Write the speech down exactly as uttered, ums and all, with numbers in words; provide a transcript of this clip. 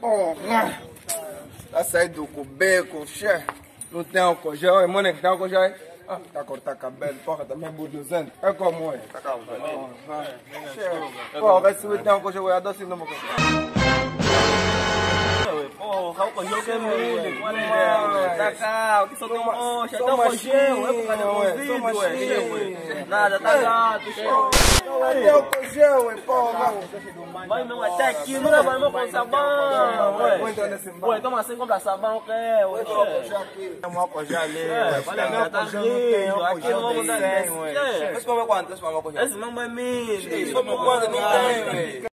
Porra! Tá saindo do cubeco, che. Não tem álcool gel, é mano, tem álcool gel aí? Ah, tá a cortar cabelo, porra, também burduzento. É como é? Tá calmo, velho. Porra, vai subir, tem álcool gel, eu adoro esse nome. Porra, o cojão que é milho, qual é? Tá cá, o que só tem mocha, até o cojão, é por causa do convívio, ué. Nada, tá gato, Até o cojão, ué, porra. Vai mesmo até aqui, não leva meu com sabão, ué. Ué, toma assim, compra sabão, que é, ué. Tem um álcool gel ali, Olha, meu tá lindo, aqui não vamos dar ué. Esse como é quanto? Esse como é álcool gel? Esse mesmo é milho. Esse como é quanto? Não tem, ué.